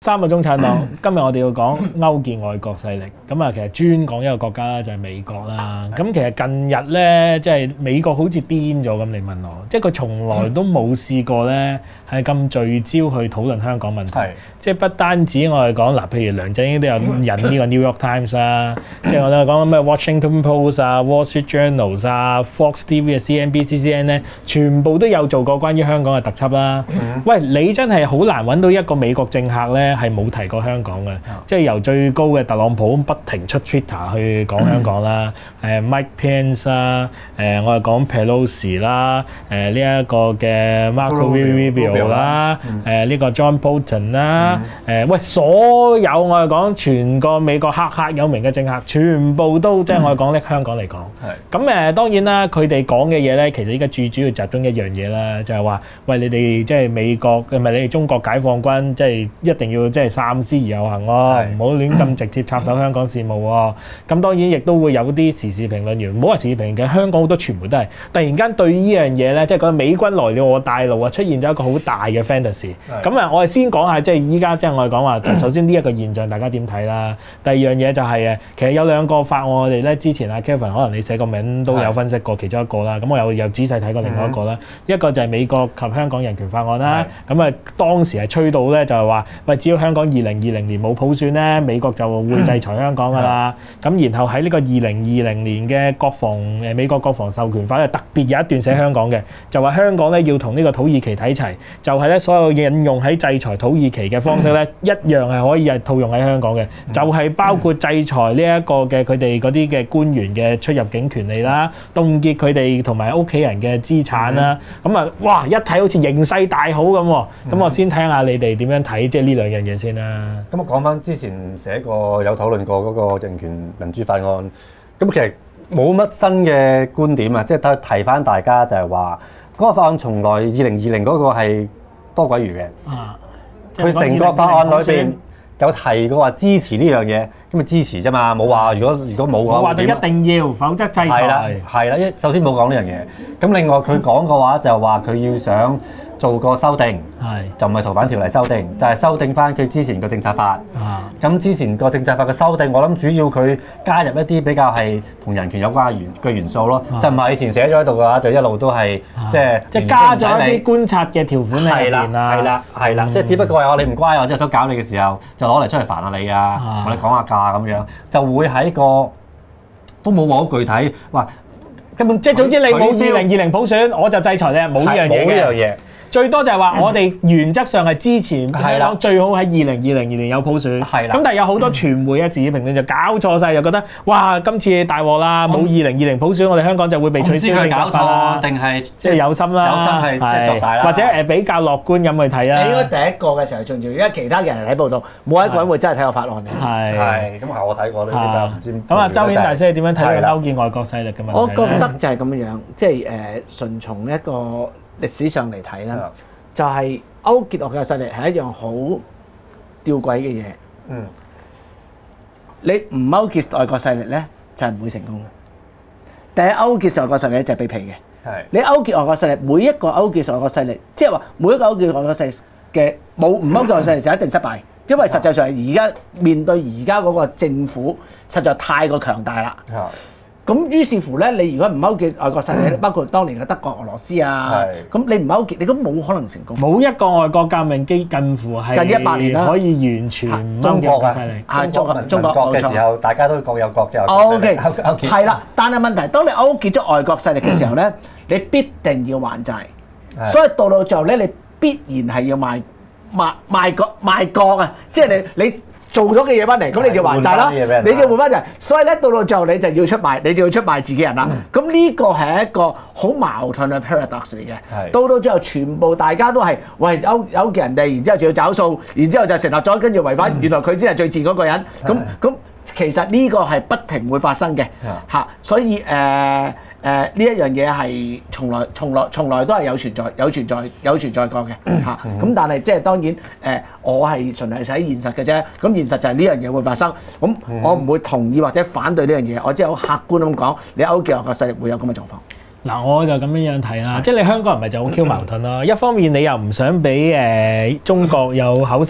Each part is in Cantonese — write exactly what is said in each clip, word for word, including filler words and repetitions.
三個中產黨，今日我哋要講勾結外國勢力，咁啊其實專講一個國家啦，就係美國啦。咁其實近日咧，即係美國好似癲咗咁，你問我，即係佢從來都冇試過咧係咁聚焦去討論香港問題。即係不單止我哋講嗱，譬如梁振英都有引呢個 New York Times 啦，即係我哋講咩 Washington Post 啊、Wall Street Journal 啊、Fox T V 啊、C N B C、C N N 咧，全部都有做過關於香港嘅特輯啦。喂，你真係好難揾到一個美國政客咧係冇提過香港嘅，即係由最高嘅特朗普不停出 Twitter 去講香港啦，誒 Mike Pence 啦，誒我哋講 Pelosi 啦，誒呢一個嘅 Marco Rubio 啦，誒呢個 John Bolton 啦，誒喂所有我哋講全個美國赫赫有名嘅政客，全部都即係我哋講咧香港嚟講。咁誒當然啦，佢哋講嘅嘢咧，其實依家最主要集中一樣嘢啦，就係話喂你哋即係美國，唔係你哋中國解放軍，即係一定要即係三思而後行喎，唔好亂咁直接插手香港事務喎。咁當然亦都會有啲時事評論員，唔好話時事評論嘅，香港好多傳媒都係突然間對呢樣嘢咧，即係講美軍來了我大陸啊，出現咗一個好大嘅 fantasy。咁啊，我哋先講下即係依家即係我哋講話，就首先呢一個現象大家點睇啦？第二樣嘢就係誒，其實有兩個法案我哋咧之前阿 Kevin 可能你寫個名都有分析過其中一個啦。咁我有有仔細睇過另外一個啦。一個就係美國及香港人權法案啦。咁啊當時係吹到咧就係話，喂只要香港二零二零年冇普選咧，美國就會制裁香港㗎啦。咁、嗯、然後喺呢個二零二零年嘅國防誒美國國防授權法咧，特別有一段寫香港嘅，就話香港咧要同呢個土耳其睇齊，就係、是、咧所有引用喺制裁土耳其嘅方式咧，一樣係可以係套用喺香港嘅，就係、是、包括制裁呢一個嘅佢哋嗰啲嘅官員嘅出入境權利啦，凍結佢哋同埋屋企人嘅資產啦。咁啊，哇！一睇好似形勢大好咁喎。咁我先聽下你哋點樣睇即係呢兩樣嘢先啦。 咁我講翻之前寫過有討論過嗰個人權民主法案，咁其實冇乜新嘅觀點啊，即係提翻大家就係話嗰個法案從來二零二零嗰個係多鬼餘嘅。啊，佢成個法案裏邊有提過話支持呢樣嘢，咁咪支持啫嘛，冇話如果如果冇嘅話， 冇話佢一定要，否則制裁。 係啦，係啦，首先冇講呢樣嘢。咁另外佢講嘅話就係話佢要想做個修訂，就唔係逃犯條例修訂，就係、是、修訂翻佢之前個政策法。咁、啊、之前個政策法嘅修訂，我諗主要佢加入一啲比較係同人權有關嘅元嘅元素咯，啊、就唔係以前寫咗喺度嘅話，就一路都係、啊、即係即係加咗一啲觀察嘅條款喺入邊啊。 係啦，係啦，即係、嗯、只不過係我你唔乖，我即係想搞你嘅時候，就攞嚟出嚟煩下你啊，同你講下價咁樣，就會喺個都冇話好具體話根本， 即係總之你冇二零二零普選，我就制裁你，冇呢樣嘢嘅。最多就係話我哋原則上係支持香港最好喺二零二零年有普選，咁但係有好多傳媒啊、時事評論就搞錯晒，就覺得哇今次大鑊啦，冇二零二零普選，我哋香港就會被取消政策法啦， 定係即係有心啦， 有心係即係作大啦， 或者誒比較樂觀咁去睇啦。 你應該第一個嘅時候重要，因為其他嘅人嚟睇報道，冇一個人會真係睇過法案嘅。 係係咁係我睇過呢啲唔知。 咁啊，周顯大師點樣睇勾結外國勢力嘅問題？ 我覺得就係咁樣樣，即係誒純從一個歷史上嚟睇啦。就係勾結外國勢力係一樣好吊詭嘅嘢。嗯，你唔勾結外國勢力咧，就係唔會成功嘅。第一勾結外國勢力就係被批嘅。係。你勾結外國勢力，每一個勾結外國勢力，即係話每一個勾結外國勢力嘅冇唔勾結外國勢力就一定失敗，因為實際上係而家面對而家嗰個政府實在太過強大啦。係。咁於是乎咧，你如果唔勾結外國勢力，包括當年嘅德國、俄羅斯啊，咁你唔勾結，你都冇可能成功。 冇一個外國革命機近乎係近一百年啦， 可以完全唔勾結嘅勢力。 係中國中國嘅時候，大家都各有各嘅。 O K，係啦，但係問題，當你勾結咗外國勢力嘅時候咧，你必定要還債，所以到到最後咧，你必然係要賣賣賣國賣國啊！即係你你。做咗嘅嘢翻嚟，咁你就還債啦，你就換翻債，所以咧到到最後你就要出賣，你就要出賣自己人啦。咁呢、嗯、個係一個好矛盾嘅 paradox 嚟嘅。到到最後全部大家都係喂勾勾結人哋，然之後就要找數，然之後就成立咗，跟住違反，嗯、原來佢先係最賤嗰個人。咁咁其實呢個係不停會發生嘅嚇，所以誒。呃誒呢一樣嘢係從來從來從來都係有存在有存在有存在過嘅嚇，咁但係即係當然誒、呃，我係純係睇現實嘅啫。咁現實就係呢樣嘢會發生，咁我唔會同意或者反對呢樣嘢，我只係好客觀咁講，你勾結外國勢力會有咁嘅狀況。 嗱，我就咁樣樣睇啦，即係你香港人咪就好 Q 矛盾咯。一方面你又唔想俾誒中國有口實。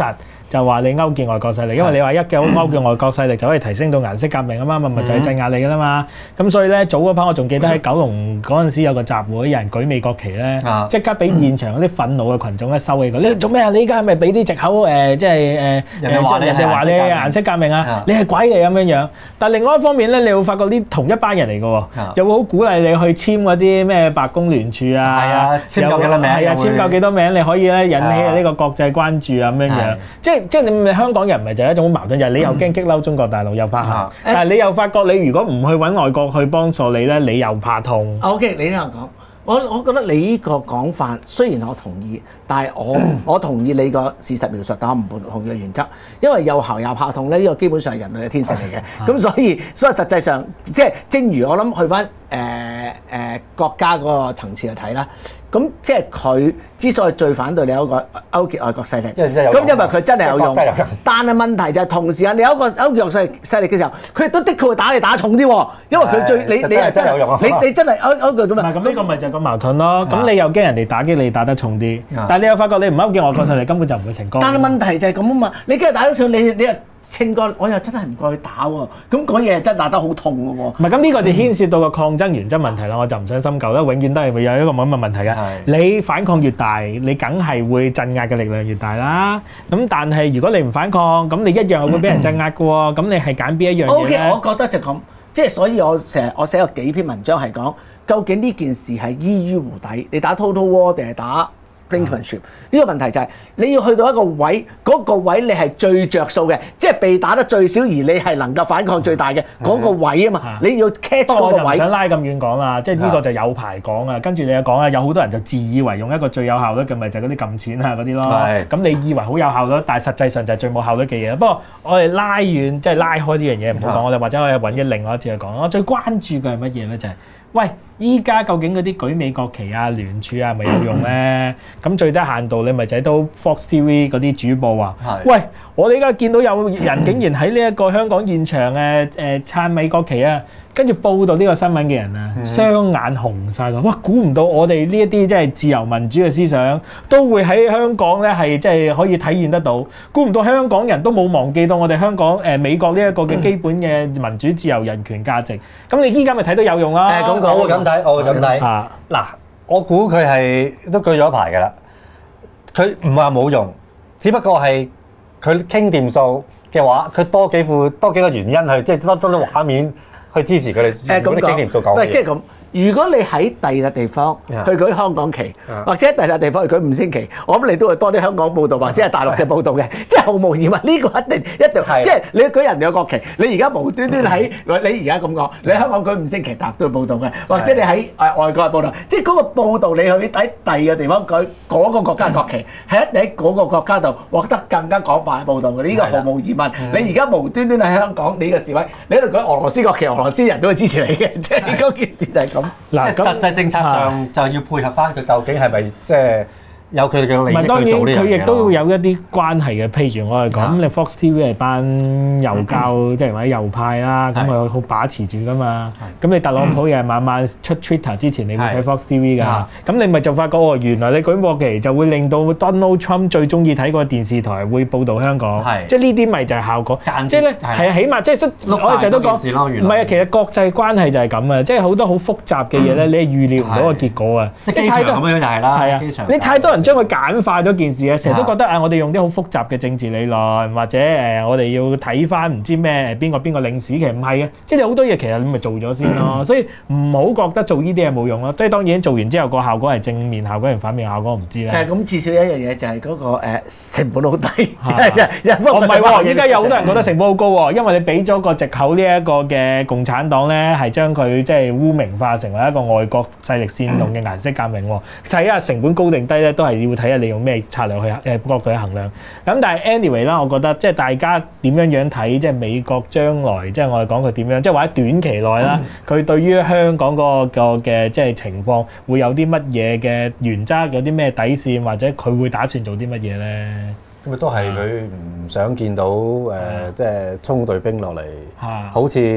就話你勾結外國勢力，因為你話一嘅勾結外國勢力就可以提升到顏色革命啊嘛，咪咪就係鎮壓你㗎啦嘛。咁所以咧早嗰排我仲記得喺九龍嗰陣時有個集會，有人舉美國旗咧，即刻俾現場嗰啲憤怒嘅群眾咧收起佢。你做咩啊？你依家係咪俾啲藉口誒？即係誒人哋話你人哋話你顏色革命啊？你係鬼嚟咁樣樣。但另外一方面咧，你會發覺呢同一班人嚟嘅喎，又會好鼓勵你去簽嗰啲咩白宮聯署啊， 係啊，簽夠幾多名？ 係啊，簽夠幾多名你可以咧引起呢個國際關注啊咁樣樣。即係即係你香港人唔係就係一種矛盾，就係你又驚激嬲中國大陸又怕嚇，但係你又發覺你如果唔去揾外國去幫助你咧，你又怕痛。 OK，你聽我講，我我覺得你呢個講法雖然我同意，但係我我同意你個事實描述，但我唔同意嘅原則，因為有效又怕痛咧，呢個基本上係人類嘅天性嚟嘅。咁所以所以實際上即係正如我諗去翻誒誒國家嗰個層次去睇啦。咁即係佢之所以最反對你有一個勾結外國勢力，咁因為佢真係有用。但係問題就係同時間你有一個勾結外國勢力嘅時候，佢亦都的確會打你打重啲喎，因為佢最你你係真係你你真係勾勾結咁啊！ 咁呢個咪就係個矛盾咯。咁你又驚人哋打擊你打得重啲，但係你又發覺你唔勾結外國勢力根本就唔會成功。 但係問題就係咁啊嘛，你今日打得重，你你又清幹，我又真係唔過去打喎，咁嗰嘢真係打得好痛嘅喎。 唔係咁呢個就牽涉到個抗爭原則問題啦，我就唔想深究啦，永遠都係會有一個咁嘅問題嘅。你反抗越大，你梗係會鎮壓嘅力量越大啦。咁但係如果你唔反抗，咁你一樣係會俾人鎮壓嘅喎。咁你係揀邊一樣嘢咧？ OK， 我覺得就咁，即係所以我成日我寫過幾篇文章係講，究竟呢件事係依於胡底，你打 Total War 定係打brinkmanship？呢個問題就係你要去到一個位，嗰個位你係最着數嘅，即係被打得最少，而你係能夠反抗最大嘅嗰個位啊嘛。你要 catch 嗰個位。 我就唔想拉咁遠講啦，即係呢個就有排講啊。跟住你又講啊，有好多人就自以為用一個最有效率嘅，咪就係嗰啲撳錢啊嗰啲咯。咁你以為好有效率，但係實際上就係最冇效率嘅嘢。不過我哋拉遠，即係拉開呢樣嘢唔好講，我哋或者我哋揾一另外一節去講。我最關注嘅係乜嘢咧？就係喂，依家究竟嗰啲舉美國旗啊、聯署啊，係咪有用咧？咁最低限度你咪睇到 Fox T V 嗰啲主播話：喂，我哋而家見到有人竟然喺呢一個香港現場誒誒撐美國旗啊！跟住報道呢個新聞嘅人啊，雙眼紅晒㗎！哇，估唔到我哋呢一啲即係自由民主嘅思想，都會喺香港咧係即係可以體現得到。估唔到香港人都冇忘記到我哋香港誒、呃、美國呢一個嘅基本嘅民主、自由、人權價值。咁你依家咪睇到有用啦。 誒，咁講，我會咁睇，我會咁睇。啊，嗱，我估佢係都舉咗一排㗎啦。佢唔係話冇用，只不過係佢傾掂數嘅話，佢多幾副多幾個原因去，即係多多啲畫面。去支持佢哋，誒咁講，喂，即係咁。如果你喺第二笪地方去舉香港旗，或者第二笪地方去舉五星旗，我諗你都會多啲香港報導或者係大陸嘅報導嘅，即係毫無疑問，呢個一定一定，即係你舉人哋嘅國旗，你而家無端端喺你而家咁講，你喺香港舉五星旗，大陸都會報導嘅，或者你喺誒外國嘅報導，即係嗰個報導你去喺第二個地方舉嗰個國家嘅國旗，係一定喺嗰個國家度獲得更加廣泛嘅報導嘅，呢個毫無疑問。你而家無端端喺香港，你嘅示威，你喺度舉俄羅斯國旗，俄羅斯人都會支持你嘅，即係嗰件事就係咁。 嗱，即係實際政策上就要配合翻佢究竟係咪即係有佢哋嘅利益去做呢樣嘢咯。當然佢亦都有一啲關係嘅，譬如我係講，你 Fox T V 係班右膠，即係或者右派啦，咁佢好把持住噶嘛。咁你特朗普又係晚晚出 Twitter 之前，你會睇 Fox T V 㗎。咁你咪就發覺哦，原來你舉國旗就會令到 Donald Trump 最中意睇個電視台會報導香港。即係呢啲咪就係效果。即係咧係啊，起碼即係我哋成日都講，唔係啊，其實國際關係就係咁啊，即係好多好複雜嘅嘢咧，你係預料唔到個結果啊。 即係機場咁樣就係啦。係啊， 你太多人將佢簡化咗件事啊，成日都覺得啊，我哋用啲好複雜嘅政治理論，或者誒，我哋要睇翻唔知咩邊個邊個領史，其實唔係嘅，即係你好多嘢其實你咪做咗先咯，所以唔好覺得做呢啲嘢冇用咯。即係當然做完之後個效果係正面效果定反面效果，我唔知咧。 誒，咁至少有一樣嘢就係嗰個誒成本好低。 我唔係喎，依家有好多人覺得成本好高喎，因為你俾咗個藉口呢一個嘅共產黨咧，係將佢即係污名化成為一個外國勢力煽動嘅顏色革命喎。睇下成本高定低咧，都係要睇下你用咩策略去誒角度去衡量。咁但係 anyway 啦，我覺得即係大家點樣樣睇，即係美國將來，即係我哋講佢點樣，即係或者短期內啦，佢對於香港嗰個嘅即係情況會有啲乜嘢嘅原則，有啲咩底線，或者佢會打算做啲乜嘢咧？ 咁咪都係佢唔想見到誒，即係衝隊兵落嚟，好似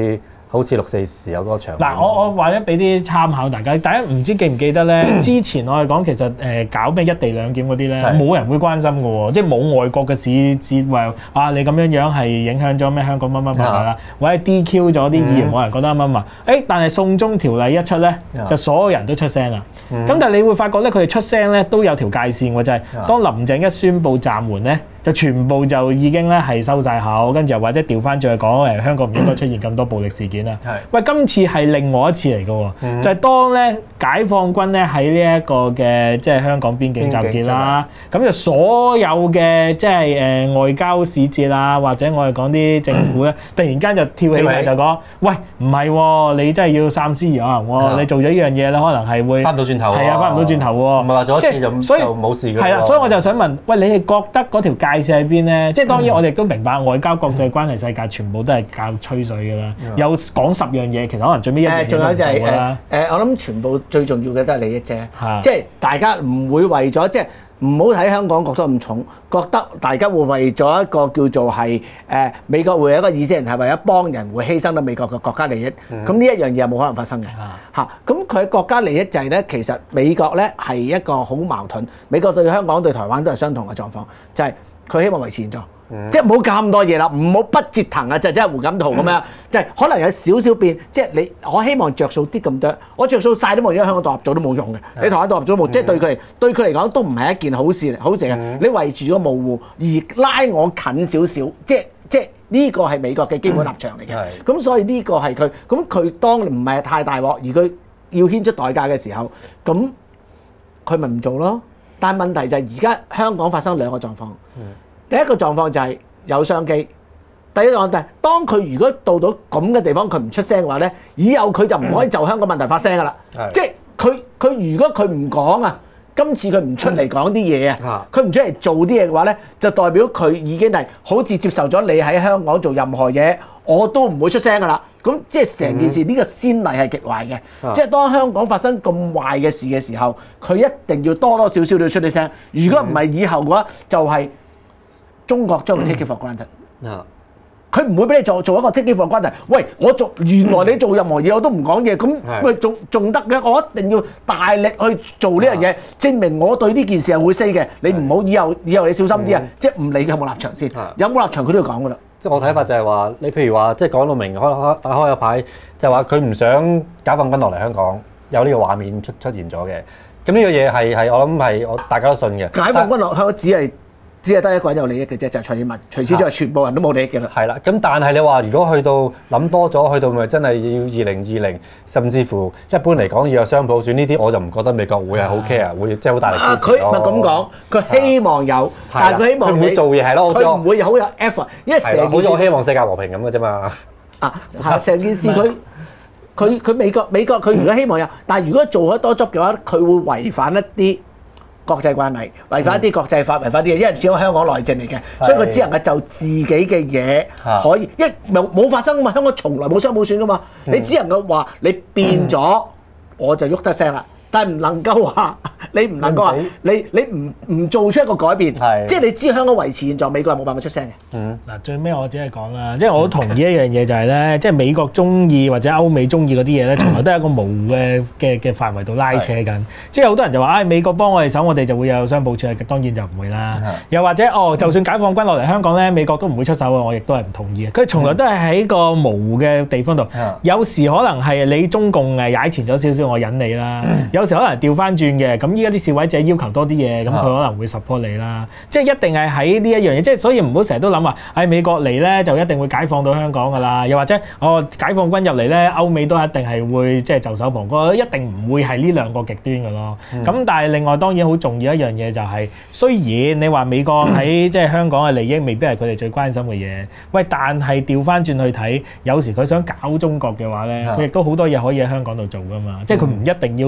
好似六四時有嗰個場面。 嗱，我我或者俾啲參考大家，大家唔知記唔記得咧？之前我哋講其實誒、呃、搞咩一地兩檢嗰啲咧，冇人會關心嘅喎，即係冇外國嘅市節話啊你咁樣樣係影響咗咩香港乜乜乜啦，或者 D Q 咗啲議員，冇人覺得乜乜乜。誒，但係送中條例一出咧，就所有人都出聲啦。咁、嗯、但係你會發覺咧，佢哋出聲咧都有條界線喎，就係、是、當林鄭一宣布暫緩咧，就全部就已經咧係收晒口，跟住又或者調翻轉去講誒香港唔應該出現咁多暴力事件啦。喂，今次係另外一次嚟嘅喎，嗯、就係當咧解放軍咧喺呢一個嘅即係香港邊境集結啦，咁就所有嘅即係誒外交使節啊，或者我哋講啲政府咧，突然間就跳起嚟就講，喂唔係喎，你真係要三思而行喎，你做咗呢樣嘢咧，可能係會翻唔到轉頭，係啊，翻唔到轉頭喎， 唔係話做一次就所以就冇事嘅。 係啦，所以我就想問，喂，你哋覺得嗰條界線喺邊咧？即係當然我哋都明白外交國際關係世界全部都係靠吹水㗎啦，有講十樣嘢，其實可能最尾一樣嘢都唔做㗎啦。 誒，我諗全部最重要嘅都係利益啫，即係大家唔會為咗即係唔好睇香港覺得咁重，覺得大家會為咗一個叫做係誒、呃、美國會有一個意思人係為咗幫人會犧牲到美國嘅國家利益，咁呢、嗯、一樣嘢係冇可能發生嘅嚇。咁佢國家利益就係咧，其實美國咧係一個好矛盾，美國對香港對台灣都係相同嘅狀況，就係、是、佢希望維持現狀。嗯、即係唔好搞咁多嘢啦，唔好不折騰啊！就即係胡錦濤咁樣，即係、嗯、可能有少少變，即係你我希望着數啲咁多，我着數晒都冇，因為香港獨立咗都冇用嘅，嗯、你台灣獨立咗都冇，嗯、即係對佢嚟對佢嚟講都唔係一件好事好事嘅。嗯、你維持咗模糊而拉我近少少，即係即係呢個係美國嘅基本立場嚟嘅。咁、嗯、所以呢個係佢，咁佢當唔係太大鑊，而佢要獻出代價嘅時候，咁佢咪唔做咯？但係問題就係而家香港發生兩個狀況。嗯第一個狀況就係有商機，第一個狀況就係當佢如果到到咁嘅地方佢唔出聲嘅話咧，以後佢就唔可以就香港問題發聲噶啦。嗯、即係佢佢如果佢唔講啊，今次佢唔出嚟講啲嘢啊，佢唔出嚟做啲嘢嘅話咧，就代表佢已經係好似接受咗你喺香港做任何嘢，我都唔會出聲噶啦。咁即係成件事呢、嗯、個先例係極壞嘅，啊、即係當香港發生咁壞嘅事嘅時候，佢一定要多多少少都要出啲聲。如果唔係以後嘅話，就係、是。中國將會 take it for granted，佢唔會俾你做做一個 take it for granted。喂，我做原來你做任何嘢我都唔講嘢，咁喂仲仲得嘅？我一定要大力去做呢樣嘢，證明我對呢件事係會 say 嘅。你唔好以後以後你小心啲啊！即係唔理佢有冇立場先，有冇立場佢都要講噶啦。 即係我睇法就係話，你譬如話，即係講到明開開打開個牌，就係話佢唔想解放軍落嚟香港，有呢個畫面出出現咗嘅。咁呢個嘢係係我諗係我大家都信嘅。 解放軍落香港只係。只係得一個人有利益嘅啫，就係蔡英文。除此之外，全部人都冇利益嘅啦。 係啦，咁但係你話如果去到諗多咗，去到咪真係要二零二零，甚至乎一般嚟講要有雙普選呢啲，我就唔覺得美國會係好 care，會即係好大力支持咯。 佢咪咁講，佢希望有，但係佢希望佢唔會做嘢係咯， 佢唔會好有 effort，因為成件事好似我希望世界和平咁嘅啫嘛。 啊，係成件事佢佢佢美國美國佢如果希望有，但係如果做得多 job 嘅話，佢會違反一啲國際關係，違反一啲國際法，違反啲嘢，因為始終香港內政嚟嘅，所以佢只能夠就自己嘅嘢可以，因為冇冇發生噶嘛，香港從來冇雙普選噶嘛，你只能夠話你變咗，我就喐得聲啦。但係唔能夠話，你唔能夠話，你你唔唔做出一個改變，即係你知香港維持現狀，美國係冇辦法出聲嘅。嗯，嗱最尾我只係講啦，即係我都同意一樣嘢就係咧，即係美國中意或者歐美中意嗰啲嘢咧，從來都係一個模糊嘅嘅嘅範圍度拉扯緊。即係好多人就話，唉，美國幫我哋手，我哋就會有雙普選，當然就唔會啦。又或者哦，就算解放軍落嚟香港咧，美國都唔會出手啊，我亦都係唔同意嘅。佢從來都係喺個模糊嘅地方度，有時可能係你中共誒踩前咗少少，我忍你啦。有時可能調翻轉嘅，咁依家啲示威者要求多啲嘢，咁佢可能會 support 你啦。即係一定係喺呢一樣嘢，即係所以唔好成日都諗話，喺美國嚟咧就一定會解放到香港㗎啦。又或者哦，解放軍入嚟咧，歐美都一定係會即係袖手旁觀，一定唔會係呢兩個極端㗎咯。咁、嗯、但係另外當然好重要一樣嘢就係、是，雖然你話美國喺即係香港嘅利益未必係佢哋最關心嘅嘢，喂，但係調翻轉去睇，有時佢想搞中國嘅話咧，佢亦都好多嘢可以喺香港度做㗎嘛。即係佢唔一定要要求香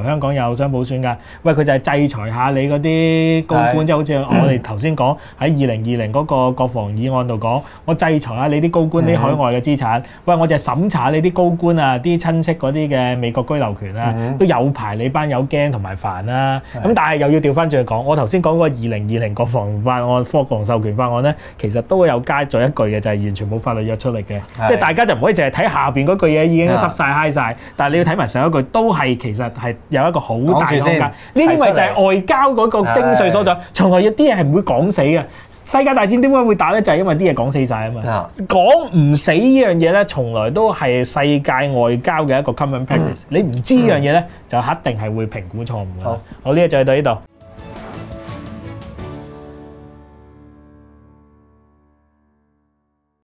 香港有雙普選㗎。喂，佢就係制裁下你嗰啲高官，即係好似我哋頭先講喺二零二零嗰個國防議案度講，我制裁下你啲高官啲海外嘅資產。喂，我就係審查你啲高官啊、啲親戚嗰啲嘅美國居留權啊，都有排你班友驚同埋煩啦。咁但係又要調翻轉去講，我頭先講嗰個二零二零國防法案、科防授權法案咧，其實都有加咗一句嘅，就係完全冇法律約束力嘅，即係大家就唔可以淨係睇下邊嗰句嘢已經濕晒嗨晒，但係你要睇埋上一句，都係其實係有一個好大嘅空間。呢啲咪就係外交嗰個精髓所在，從來有啲嘢係唔會講死嘅。世界大戰點解會打咧？就係因為啲嘢講死晒啊嘛。講唔死呢樣嘢咧，從來都係世界外交嘅一個 common practice。你唔知呢樣嘢咧，就一定係會評估錯誤㗎。好，好，呢個就到呢度。